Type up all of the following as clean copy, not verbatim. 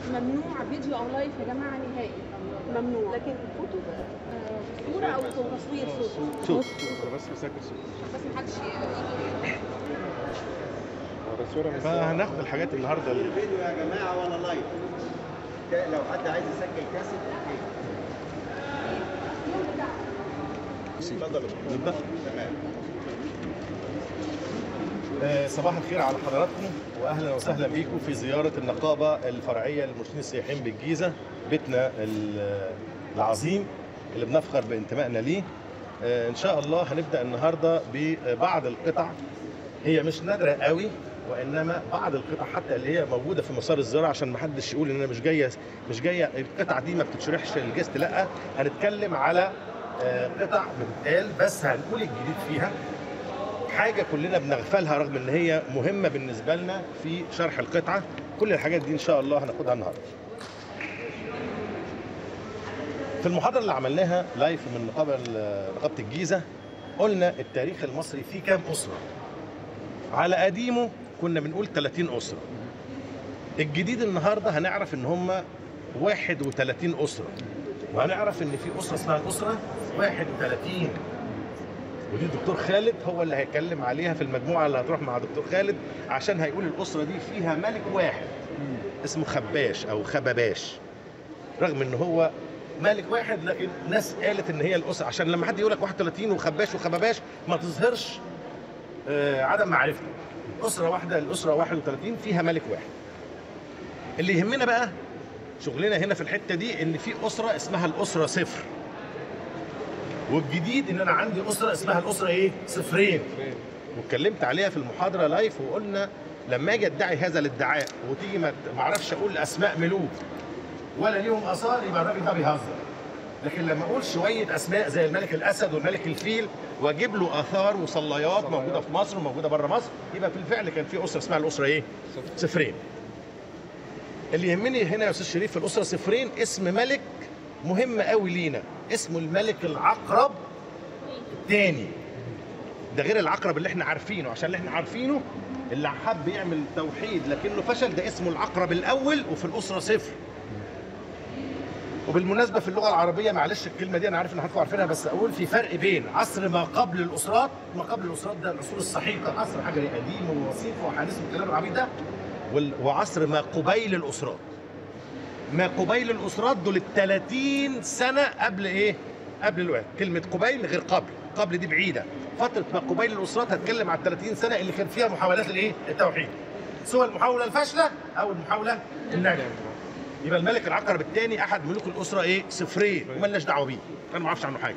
ممنوع فيديو او لايف يا جماعه نهائي، ممنوع. لكن فوتو صوره او تصوير صوت بس مساكن صوت بس محدش فهناخد الحاجات النهارده فيديو يا جماعه ولا لايف. لو حد عايز يسجل كاسيت اوكي. اتفضل نبدا. تمام. صباح الخير على حضراتكم واهلا وسهلا بيكم في زياره النقابه الفرعيه للمرشدين السياحيين بالجيزه، بيتنا العظيم اللي بنفخر بانتمائنا ليه. ان شاء الله هنبدا النهارده ببعض القطع، هي مش نادره قوي وانما بعض القطع حتى اللي هي موجوده في مسار الزراعه، عشان ما حدش يقول ان انا مش جايه القطع دي ما بتتشرحش للجست، لا هنتكلم على قطع بتتقال بس هنقول الجديد فيها، حاجه كلنا بنغفلها رغم ان هي مهمه بالنسبه لنا في شرح القطعه. كل الحاجات دي ان شاء الله هناخدها النهارده. في المحاضره اللي عملناها لايف من نقابه الجيزه قلنا التاريخ المصري فيه كام اسره. على قديمه كنا بنقول 30 اسره. الجديد النهارده هنعرف ان هم 31 اسره، وهنعرف ان في اسره اسمها الاسره 31، ودي الدكتور خالد هو اللي هيتكلم عليها في المجموعه اللي هتروح مع دكتور خالد، عشان هيقول الاسره دي فيها ملك واحد اسمه خباش او خبباش، رغم ان هو ملك واحد لكن ناس قالت ان هي الاسره، عشان لما حد يقول لك 31 وخباش وخبباش ما تظهرش عدم معرفته. اسره واحده الاسره 31 فيها ملك واحد. اللي يهمنا بقى شغلنا هنا في الحته دي ان في اسره اسمها الاسره صفر، والجديد ان انا عندي اسره اسمها الاسره ايه؟ صفرين. واتكلمت عليها في المحاضره لايف وقلنا لما اجي ادعي هذا الادعاء وتيجي ما اعرفش اقول اسماء ملوك ولا ليهم اثار يبقى الراجل ده بيهزر. لكن لما اقول شويه اسماء زي الملك الاسد والملك الفيل واجيب له اثار وصليات موجوده في مصر وموجوده بره مصر، يبقى في الفعل كان في اسره اسمها الاسره ايه؟ صفرين. اللي يهمني هنا يا استاذ شريف في الاسره صفرين اسم ملك مهم قوي لينا، اسمه الملك العقرب الثاني. ده غير العقرب اللي احنا عارفينه، عشان اللي احنا عارفينه اللي حب يعمل توحيد لكنه فشل ده اسمه العقرب الاول وفي الاسره صفر. وبالمناسبه في اللغه العربيه معلش الكلمه دي انا عارف ان حضراتكم عارفينها بس اقول في فرق بين عصر ما قبل الاسرات، ما قبل الاسرات ده العصور السحيقه، عصر حجري قديم ووثيق وحديث والكلام العبيط ده، وعصر ما قبيل الاسرات. ما قبيل الاسرات دول 30 سنه قبل ايه؟ قبل الوقت. كلمه قبيل غير قبل، قبل دي بعيده. فتره ما قبيل الاسرات هتكلم على 30 سنه اللي كان فيها محاولات الايه؟ التوحيد. سواء المحاوله الفاشله او المحاوله الناجحه. يبقى الملك العقرب الثاني احد ملوك الاسره ايه؟ صفرين ومالناش دعوه بيه، انا ما اعرفش عنه حاجه.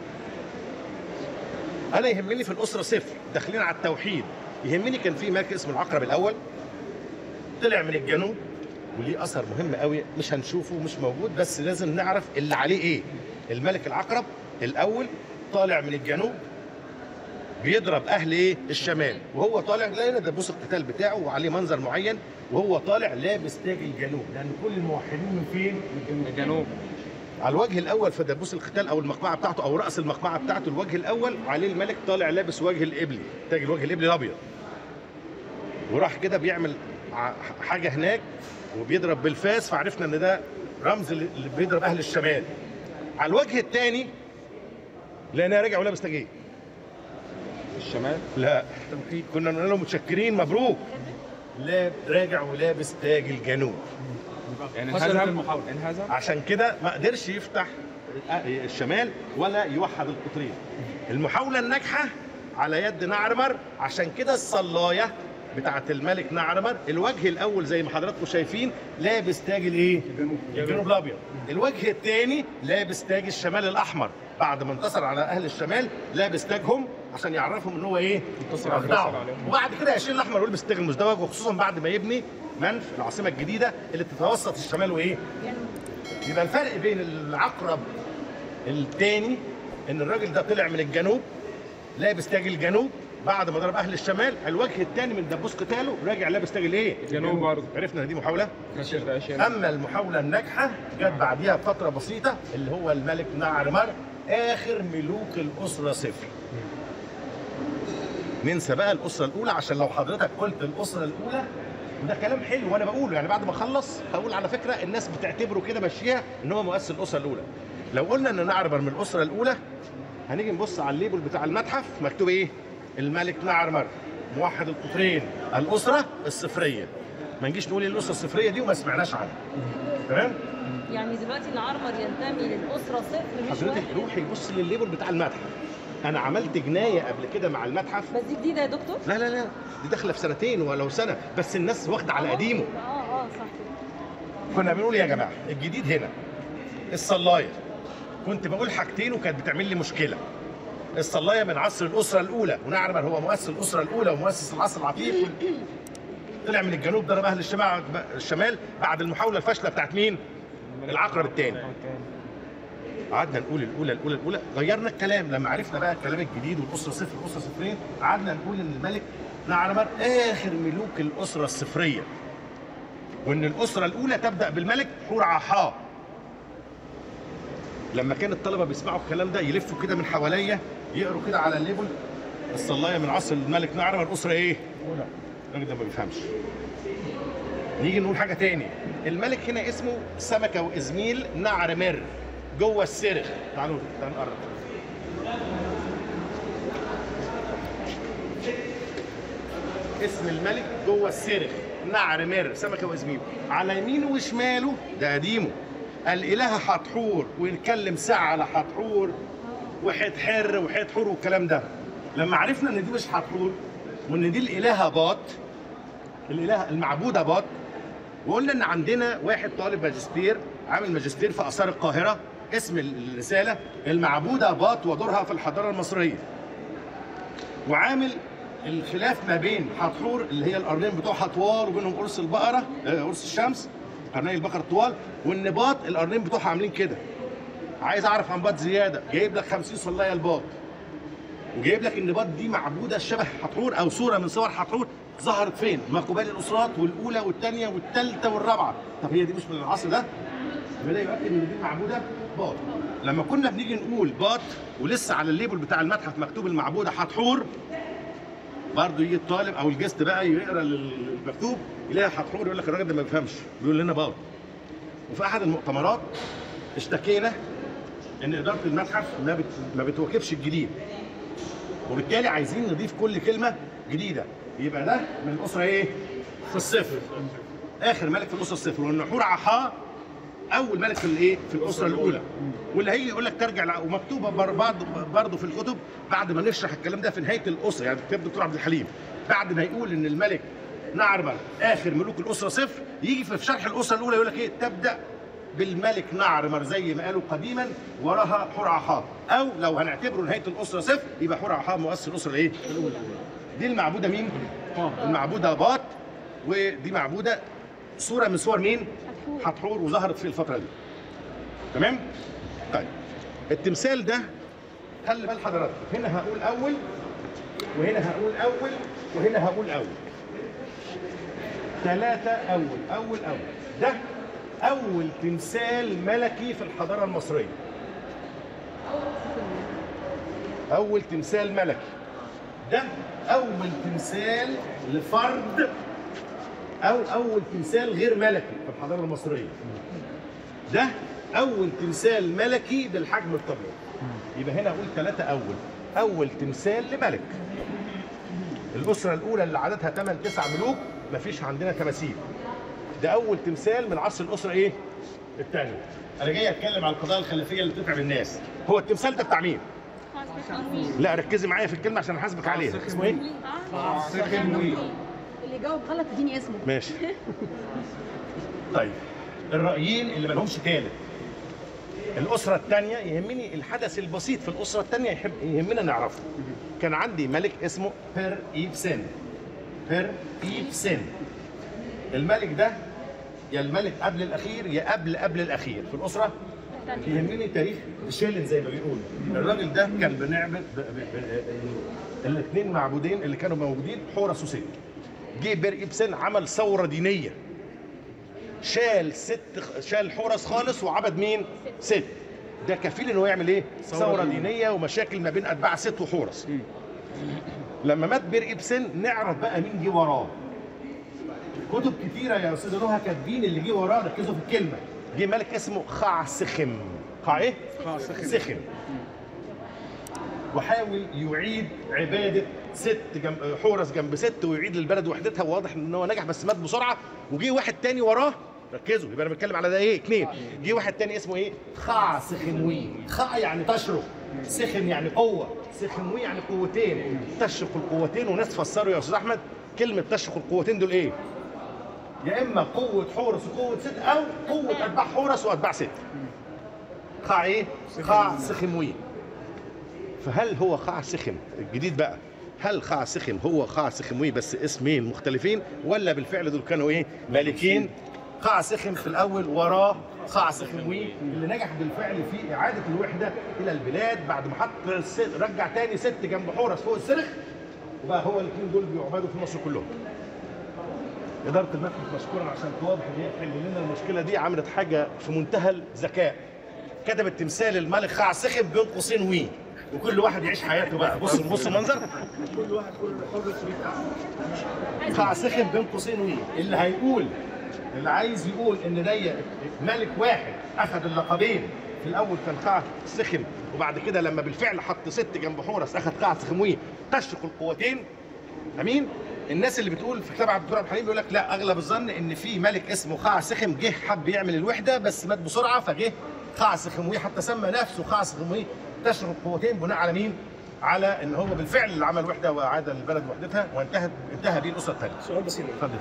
انا يهمني في الاسره صفر، داخلين على التوحيد. يهمني كان في ملك اسمه العقرب الاول طلع من الجنوب وليه اثر مهم قوي مش هنشوفه مش موجود بس لازم نعرف اللي عليه ايه. الملك العقرب الاول طالع من الجنوب بيضرب اهل ايه؟ الشمال، وهو طالع لقينا دبوس القتال بتاعه وعليه منظر معين وهو طالع لابس تاج الجنوب، لان كل الموحدين من فين؟ من الجنوب. على الوجه الاول في دبوس القتال او المقمعه بتاعته او راس المقمعه بتاعته الوجه الاول عليه الملك طالع لابس وجه الابلي، تاج الوجه الابلي الابيض. وراح كده بيعمل حاجه هناك وبيضرب بالفاس، فعرفنا ان ده رمز اللي بيضرب اهل الشمال. على الوجه الثاني لقيناه راجع ولابس تاج ايه؟ الشمال؟ لا كنا نقول له متشكرين مبروك. لا راجع ولابس تاج الجنوب. يعني انهزم عشان كده ما قدرش يفتح الشمال ولا يوحد القطرين. المحاوله الناجحه على يد نعرمر، عشان كده الصلايه بتاعت الملك نعرمر الوجه الاول زي ما حضراتكم شايفين لابس تاج الايه؟ الجنوب الابيض. الوجه الثاني لابس تاج الشمال الاحمر، بعد ما انتصر على اهل الشمال لابس تاجهم عشان يعرفهم ان هو ايه؟ انتصر عليهم. وبعد كده يشيل الاحمر ويلبس التاج المزدوج، وخصوصا بعد ما يبني منف العاصمه الجديده اللي تتوسط الشمال وايه؟ يبقى الفرق بين العقرب الثاني ان الراجل ده طلع من الجنوب لابس تاج الجنوب بعد ما ضرب اهل الشمال، الوجه الثاني من دبوس قتاله راجع لابس تاج الايه؟ الجنوب برضه. عرفنا ان دي محاوله؟ اما المحاوله الناجحه جت بعديها بفتره بسيطه اللي هو الملك نعرمر اخر ملوك الاسره صفر. ننسى بقى الاسره الاولى، عشان لو حضرتك قلت الاسره الاولى وده كلام حلو وانا بقوله، يعني بعد ما اخلص هقول على فكره الناس بتعتبره كده ماشيها ان هو مؤسس الاسره الاولى. لو قلنا ان نعرمر من الاسره الاولى هنيجي نبص على الليبل بتاع المتحف مكتوب ايه؟ الملك نعرمر موحد القطرين الاسره الصفريه. ما نجيش نقول الاسره الصفريه دي وما سمعناش عنها. تمام؟ يعني دلوقتي نعرمر ينتمي للاسره صفر مش حضرتك واحد. روحي بص للليبل بتاع المتحف. انا عملت جنايه قبل كده مع المتحف. بس دي جديده يا دكتور؟ لا لا لا دي داخله في سنتين ولو سنه، بس الناس واخده على قديمه. صح كده. كنا بنقول يا جماعه الجديد هنا الصلايه. كنت بقول حاجتين وكانت بتعمل لي مشكله. الصلايه من عصر الاسره الاولى، ونعرمر هو مؤسس الاسره الاولى ومؤسس العصر العتيق. طلع من الجنوب ضرب اهل الشمال بعد المحاوله الفاشله بتاعت مين؟ العقرب الثاني. قعدنا نقول الاولى غيرنا الكلام لما عرفنا بقى الكلام الجديد والاسره صفر والاسره صفرين. قعدنا نقول ان الملك نعرمر اخر ملوك الاسره الصفريه، وان الاسره الاولى تبدا بالملك حور عاحا. لما كان الطلبه بيسمعوا الكلام ده يلفوا كده من حواليا يقروا كده على الليبل الصلايه من عصر الملك نعرمر الاسره ايه؟ الراجل ده ما بيفهمش. نيجي نقول حاجه تاني، الملك هنا اسمه سمكه وازميل نعرمر جوه السرخ. تعالوا نقرب. اسم الملك جوه السرخ نعرمر سمكه وازميل. على يمينه وشماله ده قديمه الاله حتحور، ونتكلم ساعه على حتحور وحتحر وحتحور والكلام ده. لما عرفنا ان دي مش حتحور وان دي الالهه باط، الاله المعبوده باط، وقلنا ان عندنا واحد طالب ماجستير عامل ماجستير في اثار القاهره اسم الرساله المعبوده باط ودورها في الحضاره المصريه، وعامل الخلاف ما بين حتحور اللي هي القرنين بتوعها طوال وبينهم قرص البقره قرص الشمس قرني البقره الطوال، والنباط القرنين بتوعها عاملين كده. عايز اعرف عن باط زياده، جايب لك 50 صلايه الباط، وجايب لك النباط دي معبوده شبه حتحور او صوره من صور حتحور. ظهرت فين؟ ما قبال الاسرات والاولى والثانيه والثالثه والرابعه. طب هي دي مش من العصر ده؟ بدا يؤكد ان دي معبوده باط. لما كنا بنيجي نقول باط ولسه على الليبل بتاع المتحف مكتوب المعبوده حتحور، برضه يجي الطالب او الجست بقى يقرا المكتوب يلاقي حتحور يقول لك الراجل ده ما بيفهمش، بيقول لنا باط. وفي احد المؤتمرات اشتكينا ان اداره المتحف ما بتواكبش الجديد، وبالتالي عايزين نضيف كل كلمه جديده. يبقى ده من الاسره ايه؟ في الصفر. اخر ملك في الاسره الصفر، وان حور عاحا اول ملك في الايه؟ في الاسره الاولى. واللي هيجي يقول لك ترجع ومكتوبه برضه في الكتب بعد ما نشرح الكلام ده في نهايه الاسره، يعني كتاب الدكتور عبد الحليم بعد ما يقول ان الملك نعرمر اخر ملوك الاسره صفر، يجي في شرح الاسره الاولى يقول لك ايه؟ تبدا بالملك نعرمر زي ما قالوا قديما وراها حور عاحا، او لو هنعتبره نهايه الاسره صفر يبقى حور عاحا مؤسس الاسره الايه؟ الاولى. دي المعبوده مين؟ المعبوده باط، ودي معبوده صوره من صور مين؟ حتحور، وظهرت في الفتره دي. تمام؟ طيب التمثال ده خلي بال حضراتكم، هنا هقول اول وهنا هقول اول وهنا هقول اول. ثلاثه اول. ده اول تمثال ملكي في الحضاره المصريه. اول تمثال ملكي. ده اول تمثال لفرد او اول تمثال غير ملكي في الحضاره المصريه. ده اول تمثال ملكي بالحجم الطبيعي. يبقى هنا اقول ثلاثه اول تمثال لملك. الاسره الاولى اللي عددها 8 9 ملوك مفيش عندنا تماثيل. ده اول تمثال من عصر الاسره ايه؟ الثانيه. انا جاي اتكلم عن القضايا الخلافيه اللي بتتعب الناس. هو التمثال ده بتاع مين؟ لا ركزي معايا في الكلمه عشان احاسبك عليها. اسمه ايه؟ اللي جاوب غلط اديني اسمه. ماشي. طيب الرأيين اللي ما لهمش ثالث. الأسرة الثانية يهمني الحدث البسيط في الأسرة الثانية يهمنا نعرفه. كان عندي ملك اسمه بير إيبسن. الملك ده يا الملك قبل الأخير يا قبل الأخير في الأسرة. يهمني تاريخ شيلن زي ما بيقولوا. الراجل ده كان بنعمل الاثنين معبودين اللي كانوا موجودين حورس وست. جه بير إيبسن عمل ثورة دينية. شال حورس خالص وعبد مين؟ ست. ده كفيل انه يعمل ايه؟ ثوره دينيه ومشاكل ما بين اتباع ست وحورس. لما مات بير إيبسن نعرف بقى مين جه وراه. كتب كتيره يا استاذ نهى كاتبين اللي جه وراه، ركزوا في الكلمه. جه ملك اسمه خعسخم. خع ايه؟ سخم. وحاول يعيد عباده ست جنب حورس جنب ست، ويعيد للبلد وحدتها، وواضح ان هو نجح بس مات بسرعه. وجه واحد تاني وراه، ركزوا يبقى انا بتكلم على ده ايه؟ اثنين. جه واحد تاني اسمه ايه؟ خعسخموي. خع يعني تشرق، سخم يعني قوه، سخموي يعني قوتين، تشرق القوتين. وناس فسروا يا استاذ احمد كلمه تشرق القوتين دول ايه؟ يا اما قوه حورس وقوه ست، او قوه اتباع حورس واتباع ست. خع ايه؟ خع سخموي. فهل هو خع سخم الجديد بقى؟ هل خع سخم هو خع سخموي بس اسمين مختلفين، ولا بالفعل دول كانوا ايه؟ ملكين؟ خع سخم في الاول، وراه خع سخموي اللي نجح بالفعل في اعاده الوحده الى البلاد بعد ما حط رجع تاني ست جنب حورس فوق السرخ، وبقى هو الاثنين دول بيعبدوا في مصر كلهم. إدارة المتحف مشكورا عشان توضح ان هي تحل لنا المشكلة دي، عملت حاجة في منتهى الذكاء. كتبت تمثال الملك خع سخم بين قوسين وي، وكل واحد يعيش حياته بقى. بصوا المنظر، كل واحد حر في خع سخم بين قوسين وي. اللي هيقول، اللي عايز يقول ان ده ملك واحد اخذ اللقبين، في الاول كان خع سخم، وبعد كده لما بالفعل حط ست جنب حورس اخذ خع سخموي، تشرق القوتين. امين. الناس اللي بتقول في كتاب عبد الحليم بيقول لك لا، اغلب الظن ان في ملك اسمه خع سخم جه حب يعمل الوحده بس مات بسرعه، فجه خع سخموي، حتى سمى نفسه خع سخموي تشرق القوتين، بناء على مين؟ على ان هو بالفعل اللي عمل وحده واعاد البلد وحدتها، وانتهى بيه الاسره الثانيه. سؤال بسيط. اتفضل.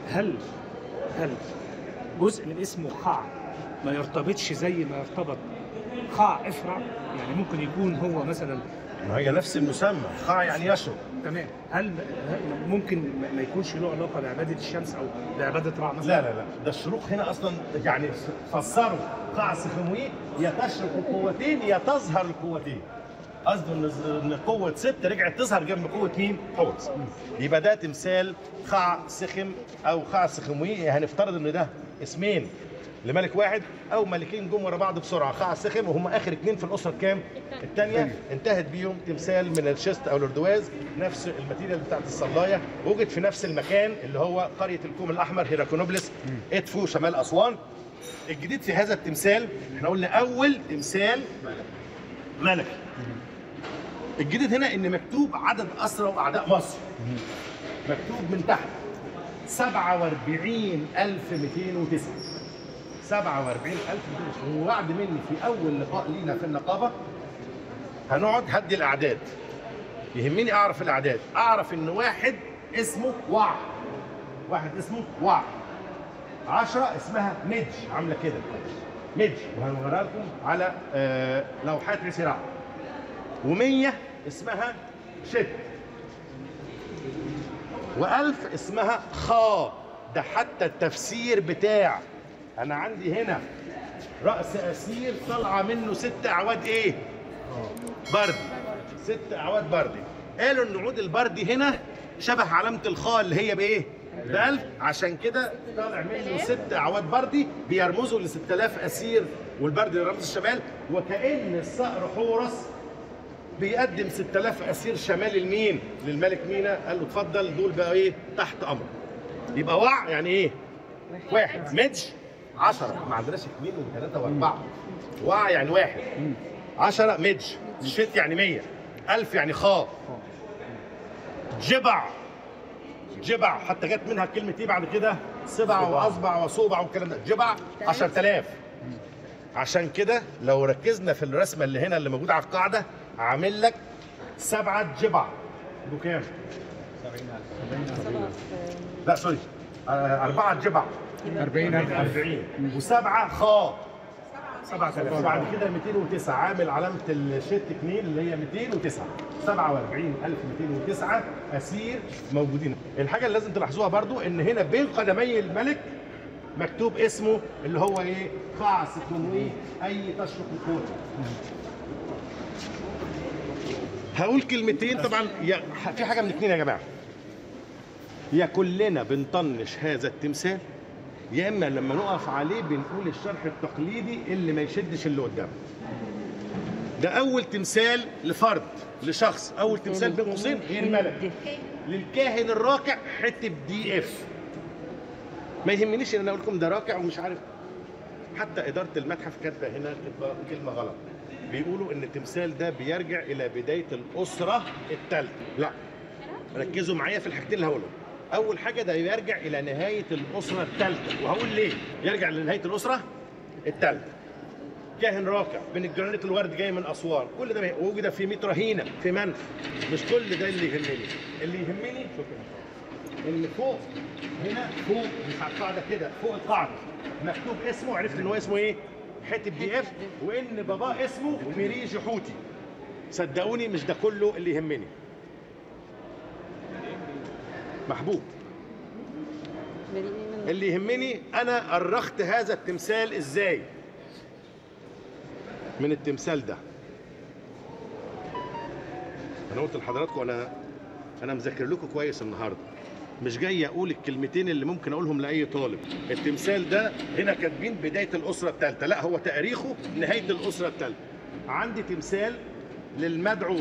هل جزء من اسمه خع ما يرتبطش زي ما يرتبط خع افرع؟ يعني ممكن يكون هو مثلا، ما هي نفس المسمى، خع يعني يشرق. تمام. هل ممكن ما يكونش له علاقه بعباده الشمس او بعباده رع مثلا؟ لا لا لا، ده الشروق هنا اصلا يعني فسروا خع سخموي يا تشرق القوتين يا تظهر القوتين. قصده ان قوه ست رجعت تظهر جنب قوه مين؟ حورس. يبقى ده تمثال خع سخم او خع سخموي. هنفترض ان ده اسمين لملك واحد او ملكين جم ورا بعض بسرعه، خع سخم، وهم اخر اثنين في الاسره الكام؟ الثانيه. انتهت بيهم تمثال من الشست او الاردواز، نفس الماتيريال بتاعت الصلايه، وجد في نفس المكان اللي هو قريه الكوم الاحمر هيراكونوبلس ادفو شمال اسوان. الجديد في هذا التمثال، احنا قلنا اول تمثال ملكي. الجديد هنا ان مكتوب عدد اسرى واعداء مصر. مكتوب من تحت 47209. 47209. ووعد مني في اول لقاء لينا في النقابه هنقعد هدي الاعداد. يهمني اعرف الاعداد، اعرف ان واحد اسمه وع، واحد اسمه وع، 10 اسمها مدج، عامله كده مدج، وهنوريها لكم على لوحات عسيرة، و100 اسمها شت، و1000 اسمها خا. ده حتى التفسير بتاع، انا عندي هنا راس اسير طالعه منه 6 اعواد ايه؟ بردي. 6 اعواد بردي. قالوا ان عود البردي هنا شبه علامه الخاء اللي هي بايه؟ ب1000، عشان كده طالع منه 6 اعواد بردي بيرمزوا ل 6000 اسير، والبردي رمز الشمال، وكأن الصقر حورس بيقدم 6000 اسير شمال المين؟ للملك مينا. قال له اتفضل، دول بقى ايه؟ تحت امرك. يبقى وع يعني ايه؟ واحد. مدج 10، ما عندناش 2 و3 و4. وع يعني واحد. 10 مدج. شت يعني 100. 1000 يعني خا. جبع. جبع حتى جت منها كلمة ايه بعد كده؟ سبع واصبع وصوبع والكلام ده. جبع 10000. عشان كده لو ركزنا في الرسمة اللي هنا اللي موجودة على القاعدة، عامل لك 7 جبع. دول كام؟ 7,000. لا سوري، 4 جبع 40 و7 خا 7000. وبعد كده 209 عامل علامة الشت 2 اللي هي 209. 47209 أسير موجودين. الحاجة اللي لازم تلاحظوها برضو إن هنا بين قدمي الملك مكتوب اسمه اللي هو إيه؟ خع سخموي، أي تشرق القوة. هقول كلمتين طبعا. في حاجة من اتنين يا جماعة، يا كلنا بنطنش هذا التمثال، يا اما لما نقف عليه بنقول الشرح التقليدي اللي ما يشدش اللي قدامه. ده اول تمثال لفرد، لشخص، اول تمثال بين قوسين غير ملك، للكاهن الراكع حته دي اف. ما يهمنيش ان انا اقول لكم ده راكع ومش عارف. حتى اداره المتحف كاتبه هنا كلمه غلط، بيقولوا ان التمثال ده بيرجع الى بدايه الاسره الثالثه. لا، ركزوا معايا في الحاجتين اللي هقولهم. اول حاجه ده يرجع الى نهايه الاسره الثالثه، وهقول ليه يرجع لنهايه الاسره الثالثه. كاهن راكع من الجرانيت الورد جاي من اسوان، كل ده وجد في 100 رهينه في منف. مش كل ده اللي يهمني، اللي يهمني ان فوق هنا، فوق مش على القاعده كده، فوق القاعده مكتوب اسمه، عرفت ان هو اسمه ايه؟ حتب دي اف، وان باباه اسمه ميريجي حوتي. صدقوني مش ده كله اللي يهمني. محبوب، اللي يهمني انا أرخت هذا التمثال ازاي. من التمثال ده انا قلت لحضراتكم انا مذاكر لكم كويس النهارده، مش جاي اقول الكلمتين اللي ممكن اقولهم لاي طالب. التمثال ده هنا كاتبين بدايه الاسره الثالثه، لا هو تاريخه نهايه الاسره الثالثه. عندي تمثال للمدعو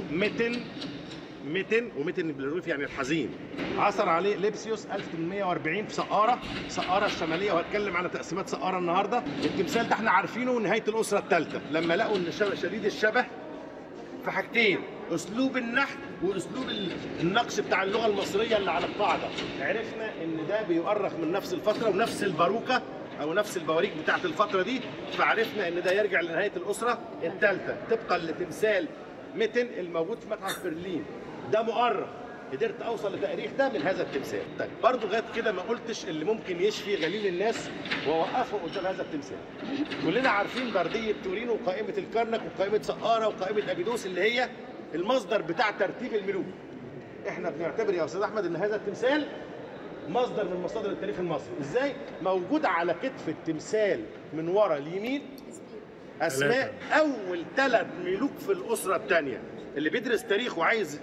ميتن وميتن بالروف يعني الحزين، عثر عليه ليبسيوس 1840 في سقاره الشماليه، وهتكلم على تقسيمات سقاره النهارده. التمثال ده احنا عارفينه نهايه الاسره الثالثه، لما لقوا ان شديد الشبه في حاجتين، اسلوب النحت واسلوب النقش بتاع اللغه المصريه اللي على القاعده، عرفنا ان ده بيؤرخ من نفس الفتره ونفس الباروكه او نفس البواريك بتاعت الفتره دي، فعرفنا ان ده يرجع لنهايه الاسره الثالثه طبقا لتمثال ميتن الموجود في متحف برلين. ده مؤرخ، قدرت اوصل لتاريخ ده من هذا التمثال. طيب برضه لغايه كده ما قلتش اللي ممكن يشفي غليل الناس ووقفه قدام هذا التمثال. كلنا عارفين برديه تورينو وقائمه الكرنك وقائمه سقاره وقائمه ابيدوس اللي هي المصدر بتاع ترتيب الملوك. احنا بنعتبر يا استاذ احمد ان هذا التمثال مصدر من مصادر التاريخ المصري. ازاي؟ موجود على كتف التمثال من ورا اليمين اسماء اول 3 ملوك في الاسره الثانيه. اللي بيدرس تاريخ وعايز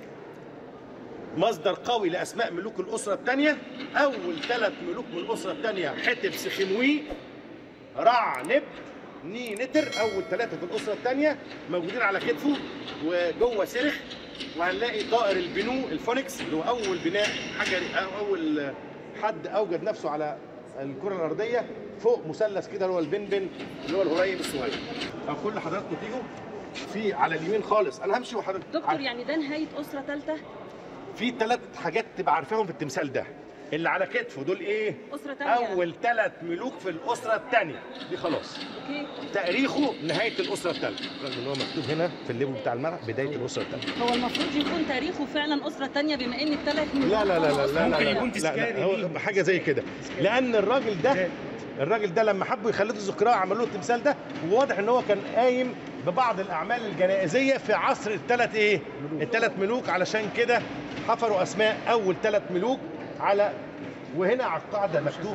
مصدر قوي لاسماء ملوك الاسره الثانيه، اول 3 ملوك من الاسره الثانيه حتب سخنوي رع نب ني نتر، اول 3 في الاسره الثانيه موجودين على كتفه وجوه سرخ. وهنلاقي طائر البنو الفونكس اللي هو اول بناء حجري، اول حد اوجد نفسه على الكره الارضيه، فوق مثلث كده اللي هو البنبن اللي هو الهريم الصغير. فكل حضراتكم تيجوا في على اليمين خالص، انا همشي وحضرتك دكتور يعني ده نهايه اسره ثالثه؟ في 3 حاجات تبقى عارفاهم في التمثال ده. اللي على كتفه دول ايه؟ اسره ثانيه، اول 3 ملوك في الاسره الثانيه دي خلاص. اوكي. تاريخه نهايه الاسره الثالثه، رغم ان هو مكتوب هنا في الليبل بتاع الملعب بدايه الاسره الثالثه. هو المفروض يكون تاريخه فعلا اسره ثانيه بما ان الثلاث لا لا لا لا لا ممكن لا يكون لا تذكاري لا، هو حاجه زي كده، لان الراجل ده لما حبوا يخلدوا الذكراه عملوا له التمثال ده، وواضح ان هو كان قايم ببعض الاعمال الجنائزيه في عصر الثلاث ايه؟ الثلاث ملوك، علشان كده حفروا اسماء اول 3 ملوك على، وهنا على القاعده مكتوب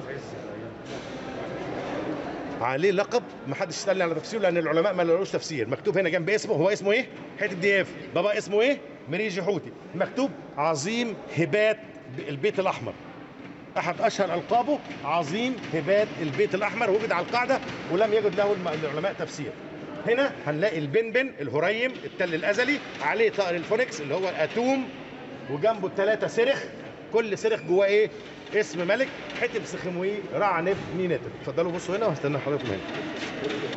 عليه لقب ما حدش يسالني على تفسيره لان العلماء ما لقوش تفسير. مكتوب هنا جنب اسمه، هو اسمه ايه؟ حتب دياف. بابا اسمه ايه؟ ميريجي حوتي. مكتوب عظيم هبات البيت الاحمر، احد اشهر القابه عظيم هبات البيت الاحمر، وجد على القاعده ولم يجد له العلماء تفسير. هنا هنلاقي البنبن الهريم التل الازلي، عليه طائر الفونكس اللي هو الاتوم، وجنبه 3 سرخ، كل سرخ جواه ايه؟ اسم ملك، حتب سخموي رع نب ني نتر. اتفضلوا بصوا هنا وهستنى حضراتكم هنا.